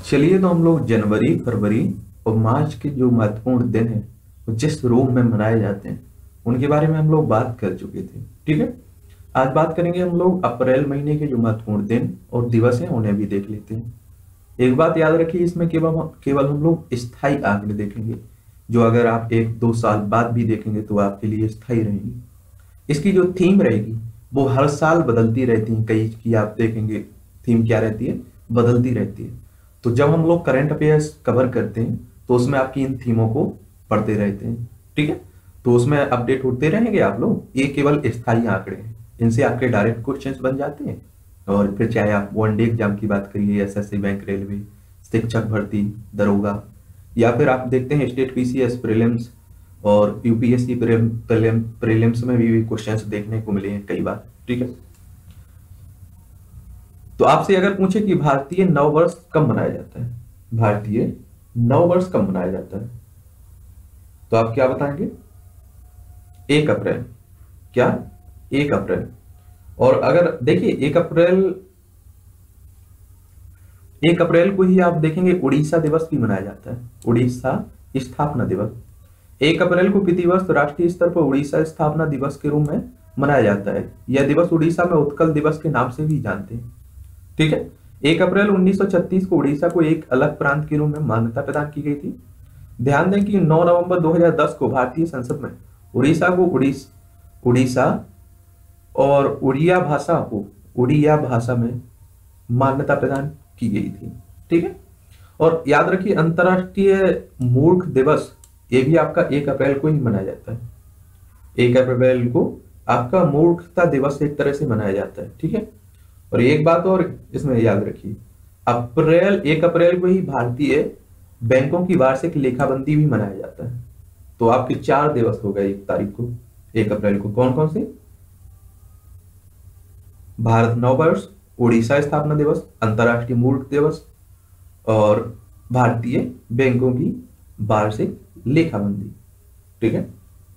चलिए तो हम लोग जनवरी, फरवरी और मार्च के जो महत्वपूर्ण दिन हैं वो जिस रोम में मनाए जाते हैं उनके बारे में हम लोग बात कर चुके थे। ठीक है, आज बात करेंगे हम लोग अप्रैल महीने के जो महत्वपूर्ण दिन और दिवस हैं उन्हें भी देख लेते हैं। एक बात याद रखिए, इसमें केवल केवल हम लोग स्थायी आंकड़े देखेंगे, जो अगर आप 1-2 साल बाद भी देखेंगे तो आपके लिए स्थायी रहेंगी। इसकी जो थीम रहेगी वो हर साल बदलती रहती है, कई की आप देखेंगे थीम क्या रहती है, बदलती रहती है। तो जब हम लोग करंट अफेयर्स कवर करते हैं तो उसमें आपकी इन थीमों को पढ़ते रहते हैं। ठीक है, तो उसमें अपडेट होते रहेंगे आप लोग। ये केवल स्थायी आंकड़े हैं, इनसे आपके डायरेक्ट क्वेश्चंस बन जाते हैं। और फिर चाहे आप वनडे एग्जाम की बात करिए, एसएससी, बैंक, रेलवे, शिक्षक भर्ती, दरोगा, या फिर आप देखते हैं स्टेट पीसीएस प्रीलिम्स और यूपीएससी प्रीलिम्स में भी क्वेश्चंस देखने को मिले हैं कई बार। ठीक है, तो आपसे अगर पूछे कि भारतीय नव वर्ष कब मनाया जाता है, भारतीय नव वर्ष कब मनाया जाता है, तो आप क्या बताएंगे? 1 अप्रैल। क्या? 1 अप्रैल। और अगर देखिए 1 अप्रैल को ही आप देखेंगे उड़ीसा दिवस भी मनाया जाता है, उड़ीसा स्थापना दिवस। 1 अप्रैल को प्रतिवर्ष राष्ट्रीय स्तर पर उड़ीसा स्थापना दिवस के रूप में मनाया जाता है। यह दिवस उड़ीसा में उत्कल दिवस के नाम से भी जानते हैं। ठीक है, 1 अप्रैल 1936 को उड़ीसा को एक अलग प्रांत के रूप में मान्यता प्रदान की गई थी। ध्यान दें कि 9 नवंबर 2010 को भारतीय संसद में उड़ीसा को उड़ीसा और उड़िया भाषा में मान्यता प्रदान की गई थी। ठीक है, और याद रखिए अंतरराष्ट्रीय मूर्ख दिवस ये भी आपका 1 अप्रैल को ही मनाया जाता है। 1 अप्रैल को आपका मूर्खता दिवस एक तरह से मनाया जाता है। ठीक है, और एक बात और इसमें याद रखिए, 1 अप्रैल को ही भारतीय बैंकों की वार्षिक लेखाबंदी भी मनाया जाता है। तो आपके 4 दिवस हो गए 1 तारीख को, 1 अप्रैल को। कौन कौन से? भारत नववर्ष, उड़ीसा स्थापना दिवस, अंतरराष्ट्रीय मूर्ख दिवस और भारतीय बैंकों की वार्षिक लेखाबंदी। ठीक है,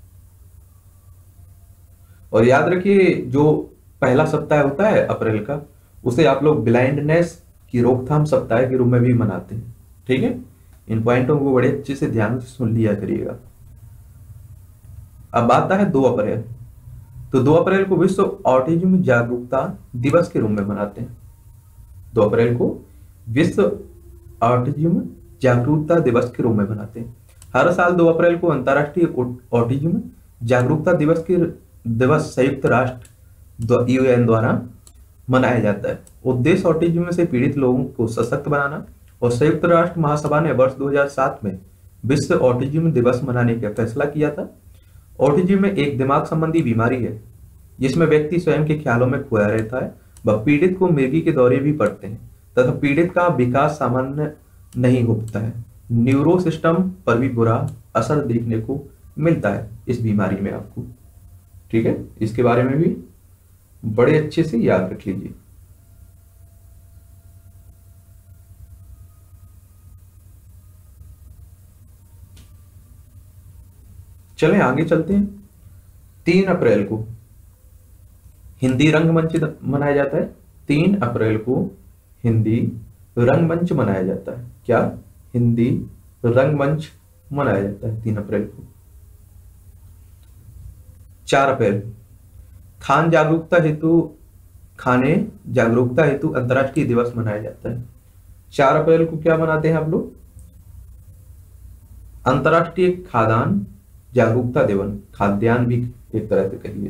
और याद रखिए जो पहला सप्ताह होता है अप्रैल का, उसे आप लोग ब्लाइंडनेस की रोकथाम सप्ताह के रूप में भी मनाते हैं। ठीक है, इन पॉइंटों को बड़े अच्छे से ध्यान से सुन लिया करिएगा। अब आता है 2 अप्रैल। तो 2 अप्रैल को विश्व ऑटिज्म जागरूकता दिवस के रूप में मनाते हैं। 2 अप्रैल को विश्व ऑटिज्म जागरूकता दिवस के रूप में मनाते हैं। हर साल 2 अप्रैल को अंतरराष्ट्रीय ऑटिज्म जागरूकता दिवस संयुक्त राष्ट्र यूएन द्वारा मनाया जाता है। उद्देश्य ऑटिज्म से पीड़ित लोगों को सशक्त बनाना, और संयुक्त राष्ट्र महासभा ने वर्ष 2007 में विश्व ऑटिज्म दिवस मनाने का फैसला किया था। ऑटिज्म में एक दिमाग संबंधी बीमारी है जिसमें व्यक्ति स्वयं के ख्यालों में खोया रहता है। वह पीड़ित को मिर्गी के दौरे भी पड़ते हैं तथा पीड़ित का विकास सामान्य नहीं होता है। न्यूरो सिस्टम पर भी बुरा असर देखने को मिलता है इस बीमारी में आपको। ठीक है, इसके बारे में भी बड़े अच्छे से याद रख लीजिए। चलें आगे चलते हैं। 3 अप्रैल को हिंदी रंगमंच मनाया जाता है। 3 अप्रैल को हिंदी रंगमंच मनाया जाता है। क्या? हिंदी रंगमंच मनाया जाता है 3 अप्रैल को। 4 अप्रैल खाने जागरूकता हेतु अंतरराष्ट्रीय दिवस मनाया जाता है। 4 अप्रैल को क्या मनाते हैं आप लोग? अंतरराष्ट्रीय खाद्यान्न जागरूकता दिवस, खाद्यान्न भी एक तरह से कहिए।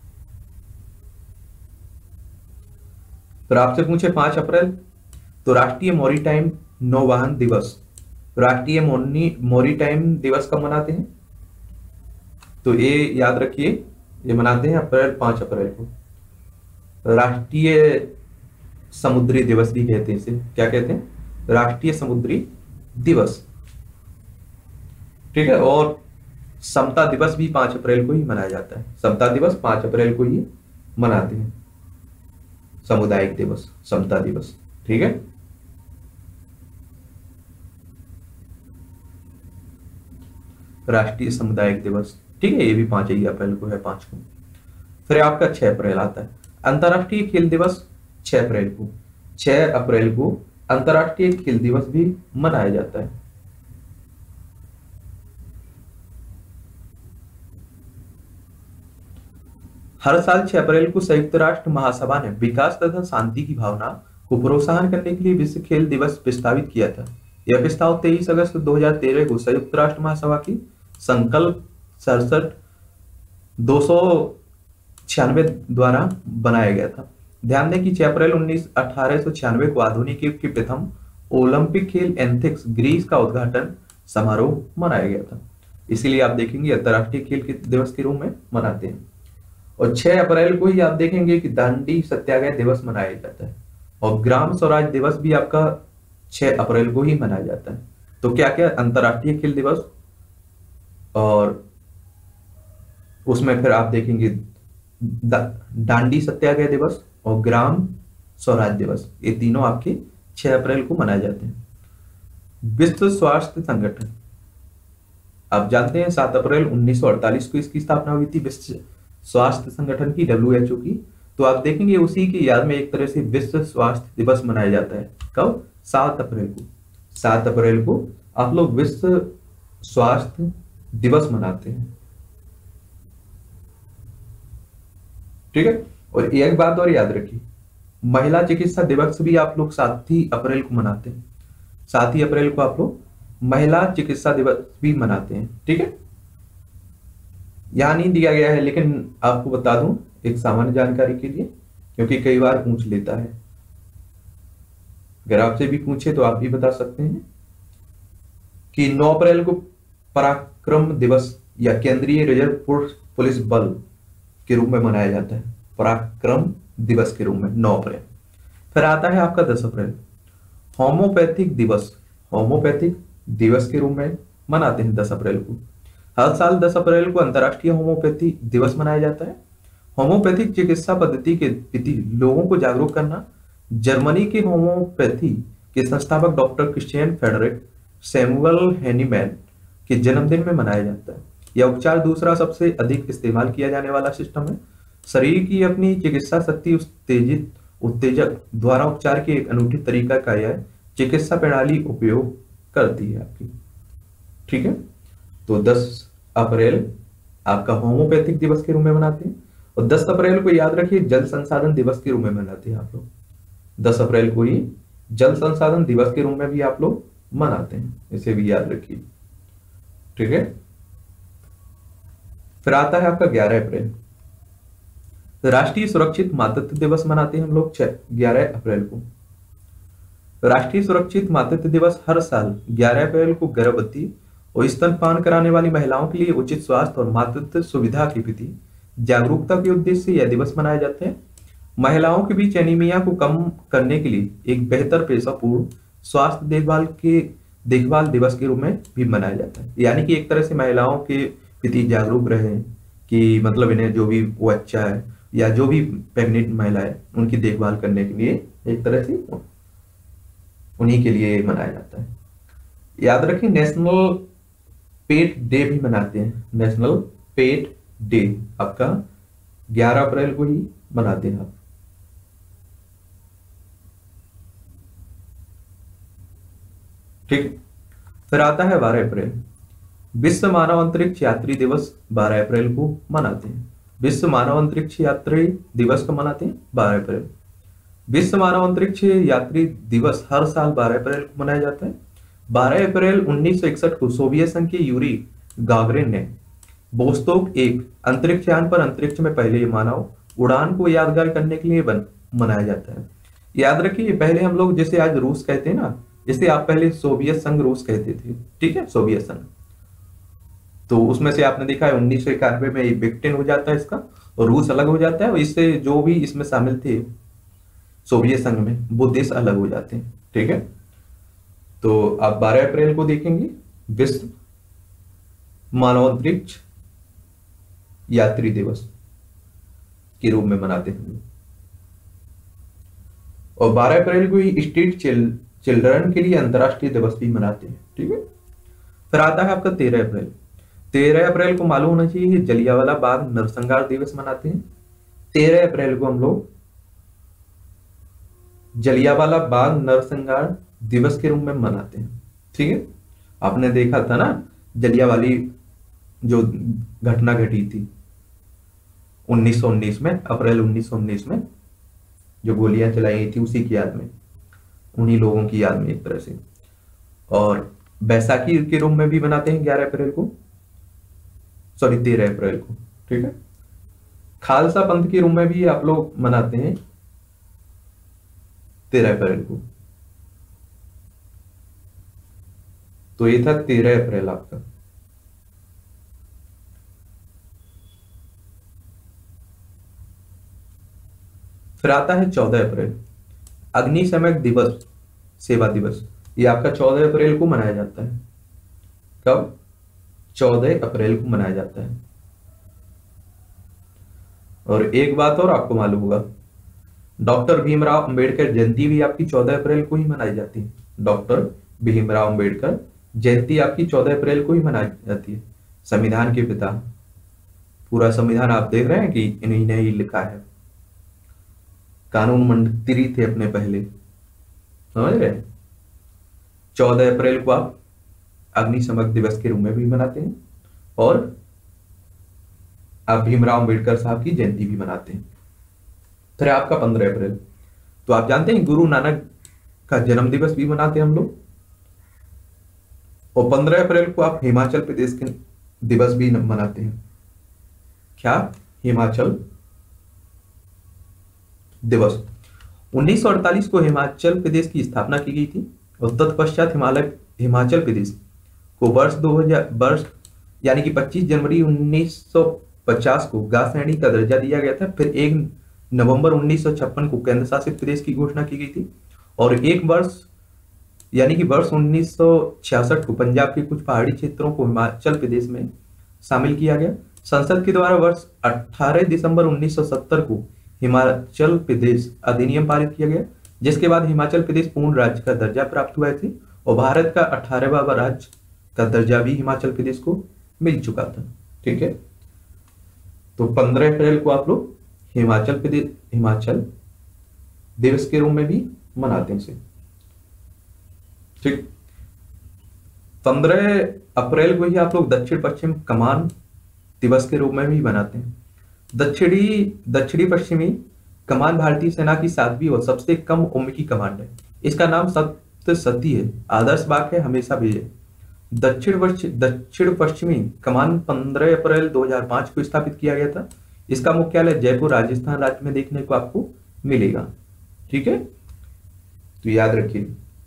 फिर आपसे पूछे 5 अप्रैल, तो राष्ट्रीय मॉरीटाइम नौवहन दिवस। राष्ट्रीय मॉरीटाइम दिवस कब मनाते हैं? तो ये याद रखिए, ये मनाते हैं 5 अप्रैल को। राष्ट्रीय समुद्री दिवस भी कहते हैं इसे। क्या कहते हैं? राष्ट्रीय समुद्री दिवस। ठीक है, और समता दिवस भी 5 अप्रैल को ही मनाया जाता है। समता दिवस 5 अप्रैल को ही मनाते हैं, सामुदायिक दिवस, समता दिवस। ठीक है, राष्ट्रीय सामुदायिक दिवस। ठीक है, ये भी 5 अप्रैल को है, 5 को। फिर आपका 6 अप्रैल आता है, अंतरराष्ट्रीय खेल दिवस। 6 अप्रैल को अंतर्राष्ट्रीय खेल दिवस भी मनाया जाता है। हर साल 6 अप्रैल को संयुक्त राष्ट्र महासभा ने विकास तथा शांति की भावना को प्रोत्साहन करने के लिए विश्व खेल दिवस प्रस्तावित किया था। यह प्रस्ताव 23 अगस्त 2013 को संयुक्त राष्ट्र महासभा की संकल्प 296 द्वारा बनाया गया था। ध्यान दें कि 6 अप्रैल 1896 को आधुनिक युग के प्रथम ओलंपिक खेल एथेंस ग्रीस का उद्घाटन समारोह मनाया गया था। इसीलिए आप देखेंगे अंतर्राष्ट्रीय खेल के दिवस के रूप में मनाते हैं। और 6 अप्रैल को ही आप देखेंगे कि दांडी सत्याग्रह दिवस मनाया जाता है। और ग्राम स्वराज दिवस भी आपका 6 अप्रैल को ही मनाया जाता है। तो क्या क्या अंतर्राष्ट्रीय खेल दिवस और उसमें फिर आप देखेंगे दांडी सत्याग्रह दिवस और ग्राम स्वराज दिवस, ये तीनों आपके 6 अप्रैल को मनाए जाते हैं। विश्व स्वास्थ्य संगठन आप जानते हैं 7 अप्रैल 1948 को इसकी स्थापना हुई थी, विश्व स्वास्थ्य संगठन की, WHO की। तो आप देखेंगे उसी की याद में एक तरह से विश्व स्वास्थ्य दिवस मनाया जाता है। कब? 7 अप्रैल को। 7 अप्रैल को आप लोग विश्व स्वास्थ्य दिवस मनाते हैं। ठीक है। और एक बात और याद रखिए, महिला चिकित्सा दिवस भी आप लोग 7 ही अप्रैल को मनाते हैं। 7 ही अप्रैल को आप लोग महिला चिकित्सा दिवस भी मनाते हैं। ठीक है। यहां नहीं दिया गया है, लेकिन आपको बता दूं एक सामान्य जानकारी के लिए, क्योंकि कई बार पूछ लेता है। अगर आपसे भी पूछे तो आप भी बता सकते हैं कि 9 अप्रैल को पराक्रम दिवस या केंद्रीय रिजर्व पुलिस बल के रूप में मनाया जाता है। पराक्रम दिवस के रूप में 9 अप्रैल। फिर आता है आपका 10 अप्रैल, होम्योपैथिक दिवस। होम्योपैथिक दिवस के रूप में मनाते हैं 10 अप्रैल को। हर साल 10 अप्रैल को अंतर्राष्ट्रीय होम्योपैथी दिवस मनाया जाता है। होम्योपैथिक चिकित्सा पद्धति के प्रति लोगों को जागरूक करना जर्मनी के होम्योपैथी के संस्थापक doctor Christian Frederick Samuel Hahnemann के जन्मदिन में मनाया जाता है। यह उपचार दूसरा सबसे अधिक इस्तेमाल किया जाने वाला सिस्टम है। शरीर की अपनी चिकित्सा शक्ति उत्तेजक द्वारा उपचार के एक अनूठी तरीका का यह चिकित्सा प्रणाली उपयोग करती है आपकी। ठीक है। तो 10 अप्रैल आपका होम्योपैथिक दिवस के रूप में मनाते हैं। और 10 अप्रैल को याद रखिए जल संसाधन दिवस के रूप में मनाते हैं आप लोग। 10 अप्रैल को ही जल संसाधन दिवस के रूप में भी आप लोग मनाते हैं, इसे भी याद रखिए। ठीक है। फिर आता है आपका 11 अप्रैल, राष्ट्रीय सुरक्षित मातृत्व दिवस मनाते हैं हम लोग 11 अप्रैल को। राष्ट्रीय सुरक्षित मातृत्व दिवस हर साल 11 अप्रैल को गर्भवती और स्तनपान कराने वाली महिलाओं के लिए उचित स्वास्थ्य और मातृत्व सुविधा के प्रति जागरूकता के उद्देश्य से यह दिवस मनाया जाता है। महिलाओं के बीच एनीमिया को कम करने के लिए एक बेहतर पेशेपूर्ण स्वास्थ्य देखभाल दिवस के रूप में भी मनाया जाता है। यानी कि एक तरह से महिलाओं के प्रति जागरूक रहे कि मतलब इन्हें जो भी वो अच्छा है या जो भी प्रेग्नेंट महिला है उनकी देखभाल करने के लिए एक तरह से उन्हीं के लिए मनाया जाता है। याद रखें नेशनल पेट डे भी मनाते हैं। नेशनल पेट डे आपका 11 अप्रैल को ही मनाते हैं आप। ठीक। फिर आता है 12 अप्रैल, विश्व मानव अंतरिक्ष यात्री दिवस 12 अप्रैल को मनाते हैं। विश्व मानव अंतरिक्ष यात्री दिवस को मनाते हैं 12 अप्रैल। विश्व मानव अंतरिक्ष यात्री दिवस हर साल 12 अप्रैल को मनाया जाता है। 12 अप्रैल 1961 को सोवियत संघ के यूरी गागरिन ने वोस्तोक 1 अंतरिक्ष यान पर अंतरिक्ष में पहले मानव उड़ान को यादगार करने के लिए मनाया जाता है। याद रखिए पहले हम लोग जैसे आज रूस कहते हैं ना, इसे आप पहले सोवियत संघ रूस कहते थे। ठीक है, सोवियत संघ। तो उसमें से आपने देखा है 1991 में विघटन हो जाता है इसका और रूस अलग हो जाता है और इससे जो भी इसमें शामिल थे सोवियत संघ में वो देश अलग हो जाते हैं। ठीक है। तो आप 12 अप्रैल को देखेंगे विश्व मानव अंतरिक्ष यात्री दिवस के रूप में मनाते हैं। और 12 अप्रैल को ही स्ट्रीट चिल्ड्रन के लिए अंतरराष्ट्रीय दिवस भी मनाते हैं। ठीक है। फिर आता है आपका 13 अप्रैल। 13 अप्रैल को मालूम होना चाहिए जलियांवाला बाग नरसंहार दिवस मनाते हैं। 13 अप्रैल को हम लोग जलियांवाला बाग नरसंहार दिवस के रूप में मनाते हैं। ठीक है, आपने देखा था ना जलियांवाली जो घटना घटी थी 1919 में, अप्रैल 1919 में जो गोलियां चलाई गई थी, उसी की याद में, उन्हीं लोगों की याद में एक तरह से। और बैसाखी के रूप में भी मनाते हैं 11 अप्रैल को, सॉरी 13 अप्रैल को। ठीक है, खालसा पंथ के रूप में भी आप लोग मनाते हैं 13 अप्रैल को। तो ये था 13 अप्रैल आपका। फिर आता है 14 अप्रैल, अग्निशमन दिवस, सेवा दिवस। ये आपका 14 अप्रैल को मनाया जाता है। कब? 14 अप्रैल को मनाया जाता है। और एक बात और आपको मालूम होगा, डॉक्टर भीमराव अंबेडकर जयंती भी आपकी 14 अप्रैल को ही मनाई जाती है। डॉक्टर भीमराव अंबेडकर जयंती आपकी 14 अप्रैल को ही मनाई जाती है। संविधान के पिता, पूरा संविधान आप देख रहे हैं कि इन्हीं ने ही लिखा है। कानून मंत्री थे अपने पहले, समझ रहे हैं। 14 अप्रैल को आप अग्निशमन दिवस के रूप में भी मनाते हैं और आप भीमराव अंबेडकर साहब की जयंती भी मनाते हैं। फिर आपका 15 अप्रैल, तो आप जानते हैं गुरु नानक का जन्म दिवस भी मनाते हैं हम लोग। और 15 अप्रैल को आप हिमाचल प्रदेश के दिवस भी मनाते हैं। क्या? हिमाचल दिवस। 1948 को हिमाचल प्रदेश की स्थापना की गई थी और तत्पश्चात हिमाचल प्रदेश को वर्ष यानी कि 25 जनवरी 1950 को गा श्रेणी का दर्जा दिया गया था। फिर 1 नवंबर 1956 को केंद्र शासित प्रदेश की घोषणा की गई थी और एक वर्ष यानी कि वर्ष 1966 को पंजाब के कुछ पहाड़ी क्षेत्रों को हिमाचल प्रदेश में शामिल किया गया। संसद के द्वारा वर्ष 18 दिसंबर 1970 को हिमाचल प्रदेश अधिनियम पारित किया गया, जिसके बाद हिमाचल प्रदेश पूर्ण राज्य का दर्जा प्राप्त हुआ थी और भारत का 18वां राज्य का दर्जा भी हिमाचल प्रदेश को मिल चुका था। ठीक है, तो 15 अप्रैल को आप लोग हिमाचल दिवस के रूप में भी मनाते हैं इसे। ठीक, 15 अप्रैल को ही आप लोग दक्षिण पश्चिम कमान दिवस के रूप में भी मनाते हैं। दक्षिणी पश्चिमी कमान भारतीय सेना की 7वीं और सबसे कम उम्र की कमांड है। इसका नाम सप्तसती है, आदर्श वाक्य है, हमेशा भेजे। दक्षिण पश्चिमी कमान 15 अप्रैल 2005 को स्थापित किया गया था। इसका मुख्यालय जयपुर राजस्थान राज्य में देखने को आपको मिलेगा। ठीक है, तो याद रखिए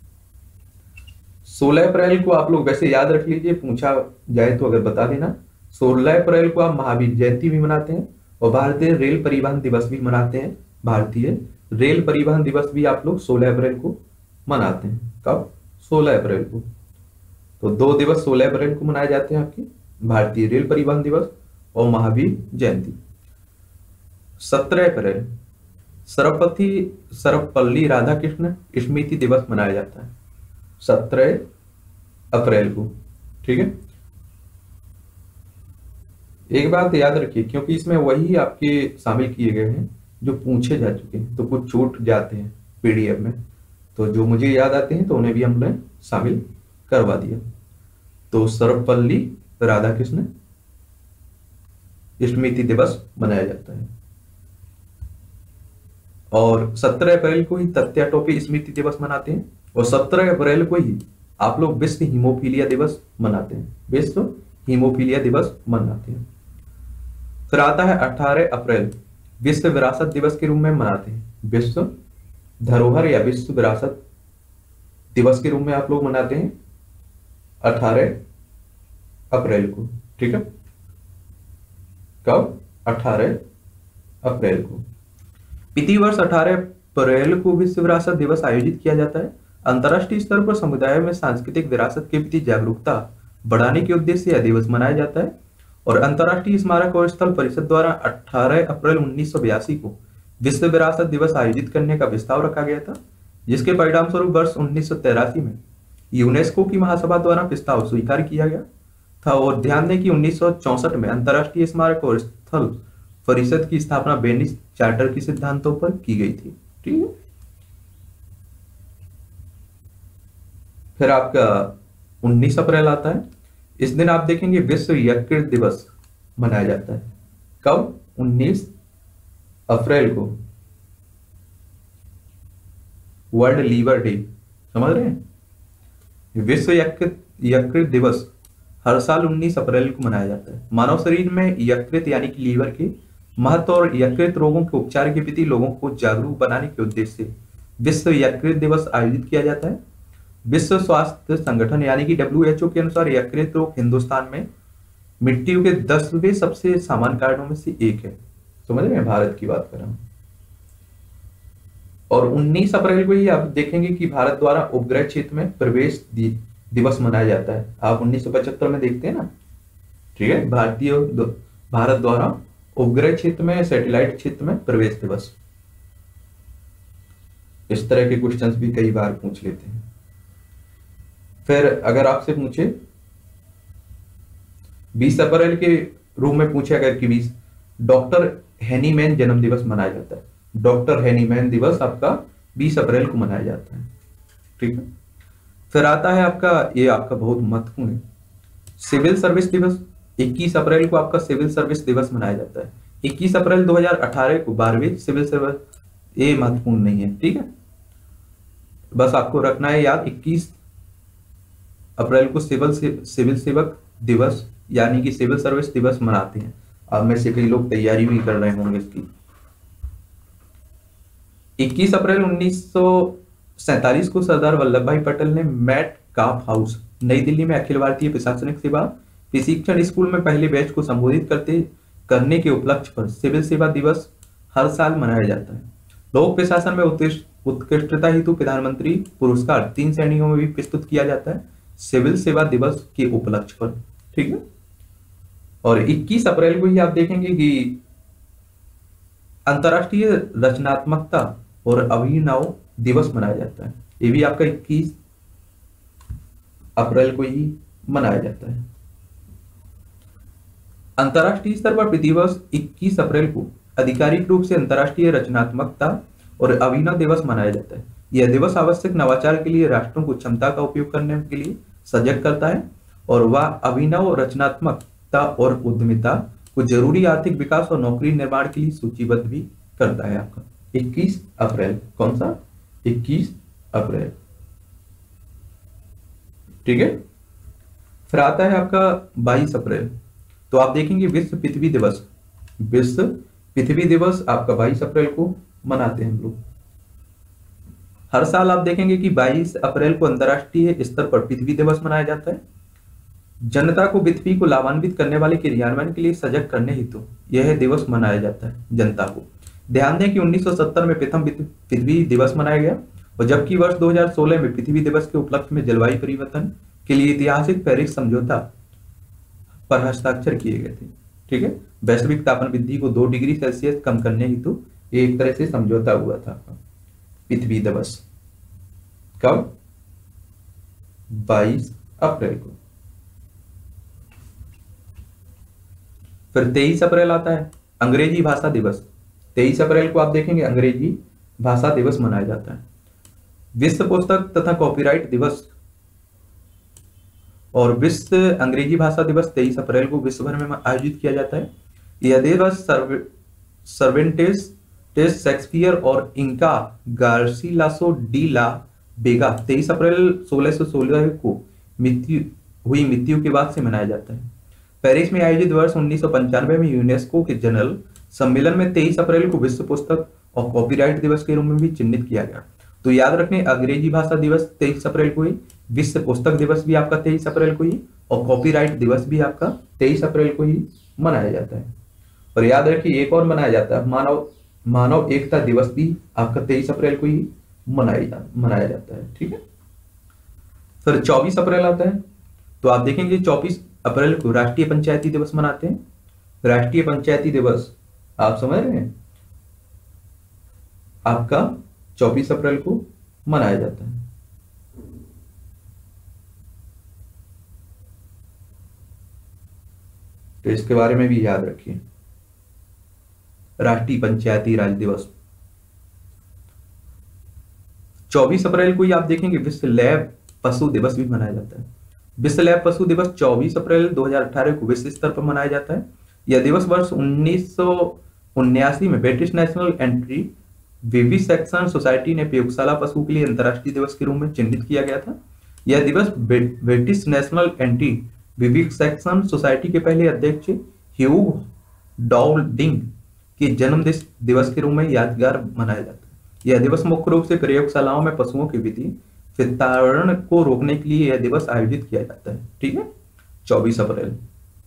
16 अप्रैल को आप लोग वैसे याद रख लीजिए, पूछा जाए तो अगर बता देना। 16 अप्रैल को आप महावीर जयंती भी मनाते हैं और भारतीय रेल परिवहन दिवस भी मनाते हैं। भारतीय रेल परिवहन दिवस भी आप लोग 16 अप्रैल को मनाते हैं। कब? 16 अप्रैल को। तो 2 दिवस 16 अप्रैल को मनाए जाते हैं आपके, भारतीय रेल परिवहन दिवस और महावीर जयंती। 17 अप्रैल सर्वपल्ली राधाकृष्ण स्मृति दिवस मनाया जाता है 17 अप्रैल को। ठीक है, एक बात याद रखिए, क्योंकि इसमें वही आपके शामिल किए गए हैं जो पूछे जा चुके हैं, तो कुछ छूट जाते हैं पीडीएफ में, तो जो मुझे याद आते हैं तो उन्हें भी हमने शामिल करवा दिया। तो सर्वपल्ली राधाकृष्ण स्मृति दिवस मनाया जाता है और 17 अप्रैल को ही तत्या टोपी स्मृति दिवस मनाते हैं और 17 अप्रैल को ही आप लोग विश्व हीमोफीलिया दिवस मनाते हैं। विश्व हीमोफीलिया दिवस मनाते हैं। फिर आता है 18 अप्रैल, विश्व विरासत दिवस के रूप में मनाते हैं। विश्व धरोहर या विश्व विरासत दिवस के रूप में आप लोग मनाते हैं 18 अप्रैल को। ठीक है, कब? 18 अप्रैल को। प्रति वर्ष 18 अप्रैल को विश्व विरासत दिवस आयोजित किया जाता है। अंतर्राष्ट्रीय स्तर पर समुदाय में सांस्कृतिक विरासत के प्रति जागरूकता बढ़ाने के उद्देश्य से यह दिवस मनाया जाता है और अंतर्राष्ट्रीय स्मारक और स्थल परिषद द्वारा 18 अप्रैल 1982 को विश्व विरासत दिवस आयोजित करने का प्रस्ताव रखा गया था, जिसके परिणाम स्वरूप वर्ष 1983 में यूनेस्को की महासभा द्वारा प्रस्ताव स्वीकार किया गया था। और ध्यान दें कि 1964 में अंतर्राष्ट्रीय स्मारक और स्थल परिषद की स्थापना वेनिस चार्टर के सिद्धांतों पर की गई थी। ठीक है, फिर आपका 19 अप्रैल आता है। इस दिन आप देखेंगे विश्व यकृत दिवस मनाया जाता है। कब? 19 अप्रैल को, वर्ल्ड लीवर डे, समझ रहे हैं? विश्व यकृत यकृत दिवस हर साल 19 अप्रैल को मनाया जाता है। मानव शरीर में यकृत यानी कि लीवर के महत्व और यकृत रोगों के उपचार के प्रति लोगों को जागरूक बनाने के उद्देश्य से विश्व यकृत दिवस आयोजित किया जाता है। विश्व स्वास्थ्य संगठन यानी कि WHO के अनुसार यकृत रोग हिंदुस्तान में मृत्यु के 10वें सबसे सामान्य कारणों में से एक है। समझ रहे हैं? भारत की बात कर रहा हूं। और 19 अप्रैल को ही आप देखेंगे कि भारत द्वारा उपग्रह क्षेत्र में प्रवेश दिवस मनाया जाता है। आप 1975 में देखते हैं ना, ठीक है, भारत द्वारा उपग्रह क्षेत्र में, सैटेलाइट क्षेत्र में प्रवेश दिवस। इस तरह के क्वेश्चंस भी कई बार पूछ लेते हैं। फिर अगर आपसे पूछे 20 अप्रैल के रूप में पूछे अगर कि 20 डॉक्टर हेनीमैन जन्म दिवस मनाया जाता है। डॉक्टर हेनीमैन दिवस आपका 20 अप्रैल को मनाया जाता है, ठीक है। फिर आता है आपका, ये आपका बहुत महत्वपूर्ण है, सिविल सर्विस दिवस। 21 अप्रैल को आपका सिविल सर्विस दिवस मनाया जाता है। 21 अप्रैल 2018 को 12वीं सिविल सर्विस, ये महत्वपूर्ण नहीं है, ठीक है, बस आपको रखना है याद। 21 अप्रैल को सिविल सेवक दिवस यानी कि सिविल सर्विस दिवस मनाते हैं। अब में से कई लोग तैयारी भी कर रहे होंगे इसकी। 21 अप्रैल 1947 को सरदार वल्लभ भाई पटेल ने मैट काफ हाउस नई दिल्ली में अखिल भारतीय प्रशासनिक सेवा प्रशिक्षण स्कूल में पहले बैच को संबोधित करने के उपलक्ष्य पर सिविल सेवा दिवस हर साल मनाया जाता है। लोक प्रशासन में उत्कृष्टता हेतु प्रधानमंत्री पुरस्कार 3 श्रेणियों में भी प्रस्तुत किया जाता है सिविल सेवा दिवस के उपलक्ष्य पर, ठीक है। और 21 अप्रैल को ही आप देखेंगे कि अंतर्राष्ट्रीय रचनात्मकता और अभिनव दिवस मनाया जाता है। ये भी आपका 21 अप्रैल को ही मनाया जाता है। अंतर्राष्ट्रीय स्तर पर प्रतिवर्ष 21 अप्रैल को आधिकारिक रूप से अंतर्राष्ट्रीय रचनात्मकता और अभिनव दिवस मनाया जाता है। यह दिवस आवश्यक नवाचार के लिए राष्ट्रों को क्षमता का उपयोग करने के लिए सजग करता है और वह अभिनव रचनात्मकता और उद्यमिता को जरूरी आर्थिक विकास और नौकरी निर्माण के लिए सूचीबद्ध भी करता है। आपका 21 अप्रैल, कौन सा? 21 अप्रैल, ठीक है। फिर आता है आपका 22 अप्रैल। तो आप देखेंगे विश्व पृथ्वी दिवस, विश्व पृथ्वी दिवस आपका 22 अप्रैल को मनाते हैं हम लोग। हर साल आप देखेंगे कि 22 अप्रैल को अंतर्राष्ट्रीय स्तर पर पृथ्वी दिवस मनाया जाता है। जनता को पृथ्वी को लाभान्वित करने वाले क्रियान्वयन के लिए सजग करने हेतु यह दिवस मनाया जाता है। जनता को ध्यान दें कि 1970 में प्रथम पृथ्वी दिवस मनाया गया और जबकि वर्ष 2016 में पृथ्वी दिवस के उपलक्ष्य में जलवायु परिवर्तन के लिए ऐतिहासिक पेरिस समझौता पर हस्ताक्षर किए गए थे, ठीक है। वैश्विक तापमान वृद्धि को 2 डिग्री सेल्सियस कम करने हेतु एक तरह से समझौता हुआ था। पृथ्वी दिवस कब? 22 अप्रैल को। फिर 23 अप्रैल आता है अंग्रेजी भाषा दिवस। 23 अप्रैल को आप देखेंगे अंग्रेजी भाषा दिवस मनाया जाता है। विश्व पुस्तक तथा कॉपीराइट दिवस और विश्व अंग्रेजी भाषा दिवस 23 अप्रैल को विश्व भर में आयोजित किया जाता है। यह दिवस सर्वेंटेस शेक्सपियर और Inca Garcilaso de la Vega 23 April 1616 को मृत्यु के बाद से मनाया जाता है। पेरिस में आयोजित वर्ष 1995 में यूनेस्को के जनरल सम्मेलन में 23 अप्रैल को विश्व पुस्तक और कॉपीराइट दिवस के रूप में भी चिन्हित किया गया। तो याद रखने, अंग्रेजी भाषा दिवस 23 अप्रैल को ही, विश्व पुस्तक दिवस भी आपका 23 अप्रैल को ही और कॉपीराइट दिवस भी आपका 23 अप्रैल को ही मनाया जाता है। और याद रखिए एक और मनाया जाता है, मानव एकता दिवस भी आपका 23 अप्रैल को ही मनाया जाता है, ठीक है। फिर 24 अप्रैल आता है। तो आप देखेंगे 24 अप्रैल को राष्ट्रीय पंचायती दिवस मनाते हैं। राष्ट्रीय पंचायती दिवस आप समझ रहे हैं, आपका 24 अप्रैल को मनाया जाता है। तो इसके बारे में भी याद रखिए, राष्ट्रीय पंचायती राज दिवस। 24 अप्रैल को ही आप देखेंगे विश्व लैब पशु दिवस भी मनाया जाता है। विश्व लैब पशु दिवस 24 अप्रैल 2018 को विश्व स्तर पर मनाया जाता है। यह दिवस वर्ष 1979 में British national anti vivisection society ने प्रयोगशाला पशु के लिए अंतर्राष्ट्रीय दिवस के रूप में चिन्हित किया गया था। यह दिवस British national anti vivisection society के पहले अध्यक्ष ह्यूग डाउल्डिंग के जन्म दिवस के रूप में यादगार मनाया जाता है। यह दिवस मुख्य रूप से प्रयोगशालाओं में पशुओं के वितारण को रोकने के लिए यह दिवस आयोजित किया जाता है। ठीक है, 24 अप्रैल।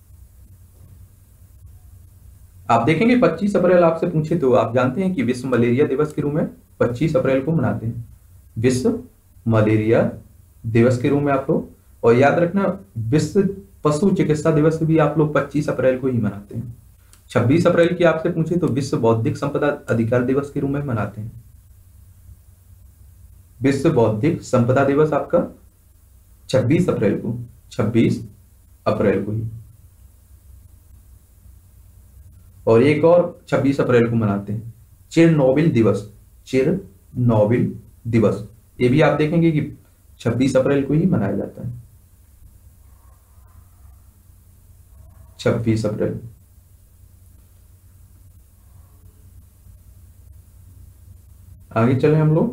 आप देखेंगे 25 अप्रैल आपसे पूछे तो आप जानते हैं कि विश्व मलेरिया दिवस के रूप में 25 अप्रैल को मनाते हैं, विश्व मलेरिया दिवस के रूप में आप लोग। और याद रखना विश्व पशु चिकित्सा दिवस भी आप लोग 25 अप्रैल को ही मनाते हैं। 26 अप्रैल की आपसे पूछे तो विश्व बौद्धिक संपदा अधिकार दिवस के रूप में मनाते हैं। विश्व बौद्धिक संपदा दिवस आपका 26 अप्रैल को, 26 अप्रैल को ही। और एक और 26 अप्रैल को मनाते हैं चिरनोबिल दिवस, चिरनोबिल दिवस। ये भी आप देखेंगे कि 26 अप्रैल को ही मनाया जाता है, 26 अप्रैल। आगे चले हम लोग,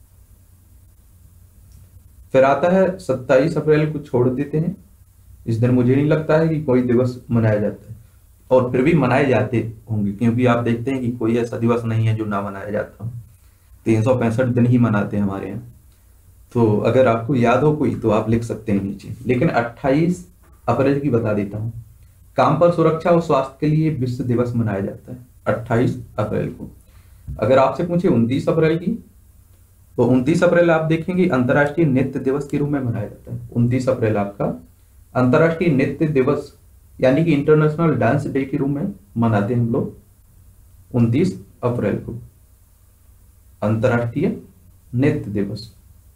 फिर आता है 27 अप्रैल को छोड़ देते हैं। इस दिन मुझे नहीं लगता है कि कोई दिवस मनाया जाता है, और फिर भी मनाए जाते होंगे क्योंकि आप देखते हैं कि कोई ऐसा दिवस नहीं है जो ना मनाया जाता हो। 365 दिन ही मनाते हैं हमारे यहाँ। तो अगर आपको याद हो कोई तो आप लिख सकते हैं नीचे, लेकिन 28 अप्रैल की बता देता हूँ। काम पर सुरक्षा और स्वास्थ्य के लिए विश्व दिवस मनाया जाता है 28 अप्रैल को। अगर आपसे पूछे 29 अप्रैल की, तो 29 अप्रैल आप देखेंगे अंतर्राष्ट्रीय नृत्य दिवस के रूप में मनाया जाता है। 29 अप्रैल आपका अंतर्राष्ट्रीय नृत्य दिवस यानी कि इंटरनेशनल डांस डे के रूप में मनाते हैं हम लोग 29 अप्रैल को, अंतर्राष्ट्रीय नृत्य दिवस।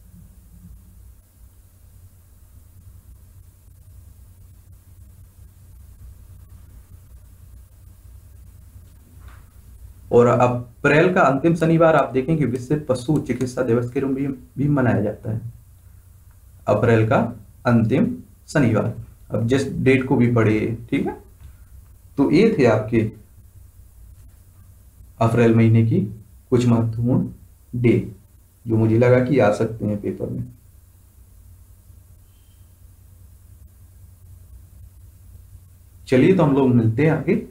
और अप्रैल का अंतिम शनिवार आप देखेंगे विश्व पशु चिकित्सा दिवस के रूप में भी मनाया जाता है, अप्रैल का अंतिम शनिवार। अब जिस डेट को भी पढ़े, ठीक है। तो ये थे आपके अप्रैल महीने की कुछ महत्वपूर्ण डे जो मुझे लगा कि आ सकते हैं पेपर में। चलिए तो हम लोग मिलते हैं आगे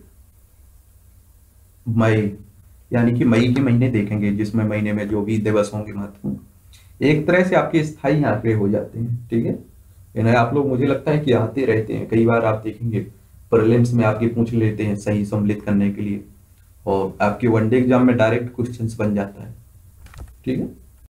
मई, यानी कि मई के महीने देखेंगे जिसमें महीने में जो भी दिवस होंगे महत्वपूर्ण। एक तरह से आपके स्थायी आंकड़े हो जाते हैं, ठीक है। इन्हें आप लोग मुझे लगता है कि आते रहते हैं, कई बार आप देखेंगे प्रीलिम्स में आपके पूछ लेते हैं सही सम्मिलित करने के लिए, और आपके वनडे एग्जाम में डायरेक्ट क्वेश्चंस बन जाता है, ठीक है।